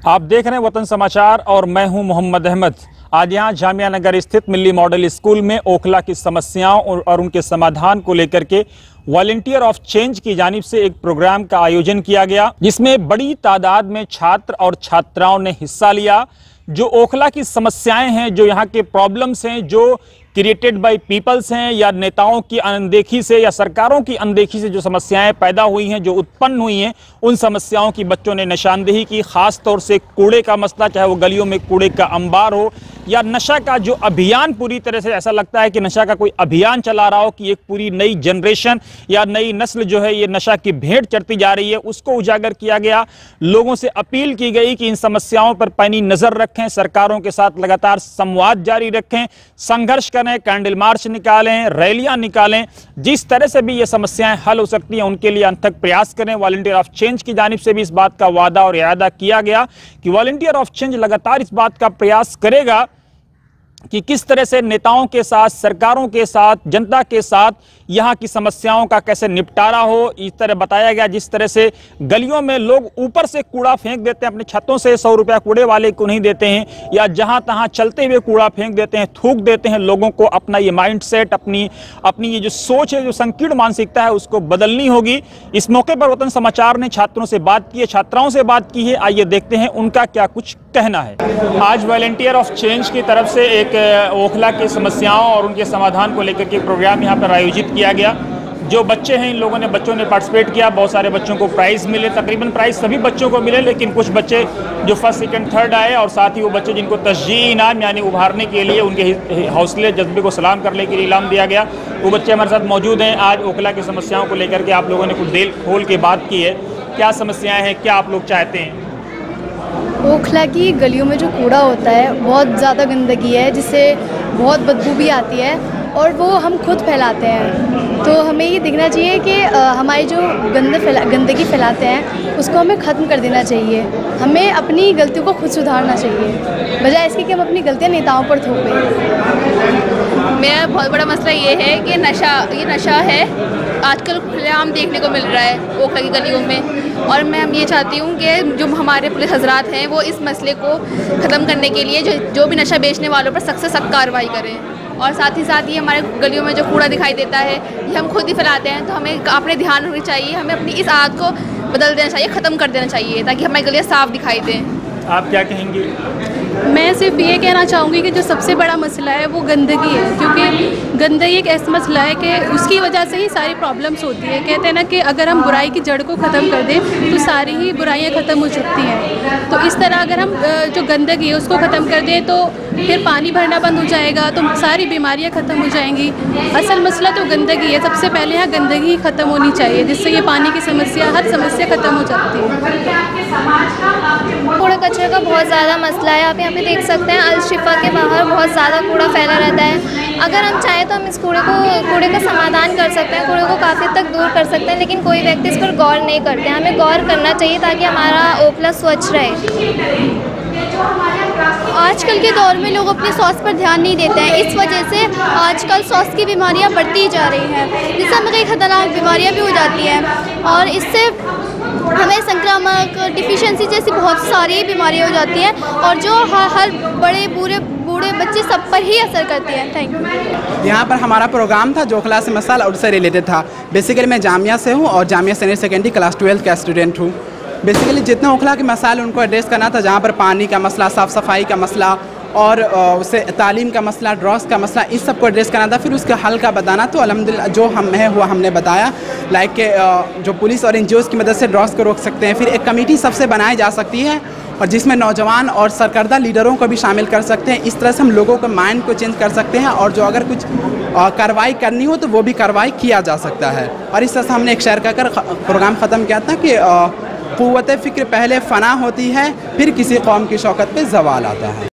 आप देख रहे हैं वतन समाचार और मैं हूं मोहम्मद अहमद। आज यहाँ जामिया नगर स्थित मिल्ली मॉडल स्कूल में ओखला की समस्याओं और उनके समाधान को लेकर के वॉलंटियर ऑफ चेंज की जानिब से एक प्रोग्राम का आयोजन किया गया, जिसमें बड़ी तादाद में छात्र और छात्राओं ने हिस्सा लिया। जो ओखला की समस्याएं हैं, जो यहाँ के प्रॉब्लम्स हैं, जो क्रिएटेड बाय पीपल्स हैं, या नेताओं की अनदेखी से या सरकारों की अनदेखी से जो समस्याएं पैदा हुई हैं, जो उत्पन्न हुई हैं, उन समस्याओं की बच्चों ने निशानदेही की। खास तौर से कूड़े का मसला, चाहे वो गलियों में कूड़े का अंबार हो या नशा का जो अभियान, पूरी तरह से ऐसा लगता है कि नशा का कोई अभियान चला रहा हो कि एक पूरी नई जनरेशन या नई नस्ल जो है ये नशा की भेंट चढ़ती जा रही है, उसको उजागर किया गया। लोगों से अपील की गई कि इन समस्याओं पर पैनी नजर रखें, सरकारों के साथ लगातार संवाद जारी रखें, संघर्ष करें, कैंडल मार्च निकालें, रैलियां निकालें। जिस तरह से भी ये समस्याएं हल हो सकती हैं उनके लिए अनथक प्रयास करें। वॉलंटियर ऑफ चेंज की जानिब से भी इस बात का वादा और इरादा किया गया कि वॉलंटियर ऑफ चेंज लगातार इस बात का प्रयास करेगा कि किस तरह से नेताओं के साथ, सरकारों के साथ, जनता के साथ यहाँ की समस्याओं का कैसे निपटारा हो। इस तरह बताया गया जिस तरह से गलियों में लोग ऊपर से कूड़ा फेंक देते हैं, अपने छतों से 100 रुपया कूड़े वाले को नहीं देते हैं, या जहाँ तहाँ चलते हुए कूड़ा फेंक देते हैं, थूक देते हैं। लोगों को अपना ये माइंडसेट, अपनी ये जो सोच है, जो संकीर्ण मानसिकता है, उसको बदलनी होगी। इस मौके पर वतन समाचार ने छात्रों से बात की है, छात्राओं से बात की है। आइए देखते हैं उनका क्या कुछ कहना है। आज वॉलंटियर ऑफ चेंज की तरफ से एक ओखला की समस्याओं और उनके समाधान को लेकर के प्रोग्राम यहाँ पर आयोजित किया गया। जो बच्चे हैं, इन बच्चों ने पार्टिसिपेट किया। बहुत सारे बच्चों को प्राइज़ मिले, तकरीबन प्राइज़ सभी बच्चों को मिले, लेकिन कुछ बच्चे जो फर्स्ट, सेकंड, थर्ड आए, और साथ ही वो बच्चे जिनको तशजीई इनाम यानी उभारने के लिए, उनके हौसले जज्बे को सलाम करने के लिए इनाम दिया गया, वो बच्चे हमारे साथ मौजूद हैं। आज ओखला की समस्याओं को लेकर के आप लोगों ने कुछ दिल खोल के बात की है। क्या समस्याएँ हैं, क्या आप लोग चाहते हैं? ओखला की गलियों में जो कूड़ा होता है, बहुत ज़्यादा गंदगी है, जिससे बहुत बदबू भी आती है और वो हम खुद फैलाते हैं। तो हमें ये देखना चाहिए कि हमारी जो गंदगी फैलाते हैं उसको हमें ख़त्म कर देना चाहिए। हमें अपनी गलतियों को खुद सुधारना चाहिए, बजाय इसके कि हम अपनी गलतियाँ नेताओं पर थोपें। मेरा बहुत बड़ा मसला ये है कि ये नशा है, आजकल खुलेआम देखने को मिल रहा है ओखला की गलियों में। और मैं ये चाहती हूँ कि जो हमारे पुलिस हजरात हैं वो इस मसले को ख़त्म करने के लिए जो भी नशा बेचने वालों पर सख्त से सख्त कार्रवाई करें। और साथ ही साथ ये हमारे गलियों में जो कूड़ा दिखाई देता है, ये हम खुद ही फैलाते हैं, तो हमें अपने ध्यान रखनी चाहिए। हमें अपनी इस आदत को बदल देना चाहिए, ख़त्म कर देना चाहिए, ताकि हमारी गलियाँ साफ़ दिखाई दें। आप क्या कहेंगी? मैं सिर्फ ये कहना चाहूँगी कि जो सबसे बड़ा मसला है वो गंदगी है, क्योंकि गंदगी एक ऐसा मसला है कि उसकी वजह से ही सारी प्रॉब्लम्स होती है। कहते हैं ना कि अगर हम बुराई की जड़ को ख़त्म कर दें तो सारी ही बुराइयाँ ख़त्म हो सकती हैं। तो इस तरह अगर हम जो गंदगी है उसको ख़त्म कर दें तो फिर पानी भरना बंद हो जाएगा, तो सारी बीमारियाँ ख़त्म हो जाएंगी। असल मसला तो गंदगी है, सबसे पहले यहाँ गंदगी ही ख़त्म होनी चाहिए, जिससे ये पानी की समस्या, हर समस्या ख़त्म हो जाती है। कूड़ा कचरे का बहुत ज़्यादा मसला है। आप यहाँ पे देख सकते हैं अल शिफा के बाहर बहुत ज़्यादा कूड़ा फैला रहता है। अगर हम चाहें तो हम इस कूड़े का समाधान कर सकते हैं, कूड़े को काफ़ी तक दूर कर सकते हैं, लेकिन कोई व्यक्ति इस पर गौर नहीं करते। हमें गौर करना चाहिए ताकि हमारा ओखला स्वच्छ रहे। आजकल के दौर में लोग अपने स्वास्थ्य पर ध्यान नहीं देते हैं, इस वजह से आजकल स्वास्थ्य की बीमारियां बढ़ती जा रही हैं, जिससे हमें कई खतरनाक बीमारियां भी हो जाती हैं, और इससे हमें संक्रामक डिफिशिएंसी जैसी बहुत सारी बीमारियां हो जाती हैं, और जो हर बड़े बूढ़े बच्चे सब पर ही असर करती हैं। Thank you. यहाँ पर हमारा प्रोग्राम था जो ओखला से मसाला और उससे रिलेटेड था। बेसिकली मैं जामिया से हूँ और जामिया सीनियर सेकेंडरी क्लास 12 का स्टूडेंट हूँ। बेसिकली जितने ओखला के मसाले उनको एड्रेस करना था, जहाँ पर पानी का मसला, साफ़ सफाई का मसला और उससे तालीम का मसला, ड्रग्स का मसला, इस सब को एड्रेस करना था। फिर उसका हल का बताना, तो अल्हम्दुलिल्लाह जो हुआ हमने बताया। लाइक के जो पुलिस और NGOs की मदद से ड्रग्स को रोक सकते हैं। फिर एक कमेटी सबसे बनाई जा सकती है और जिसमें नौजवान और सरकर्दा लीडरों को भी शामिल कर सकते हैं। इस तरह से हम लोगों के माइंड को चेंज कर सकते हैं, और जो अगर कुछ कार्रवाई करनी हो तो वो भी कार्रवाई किया जा सकता है। और इस तरह से हमने एक शेयर कर प्रोग्राम ख़त्म किया था कि क़ुव्वत फ़िक्र पहले फ़ना होती है, फिर किसी कौम की शौकत पे ज़वाल आता है।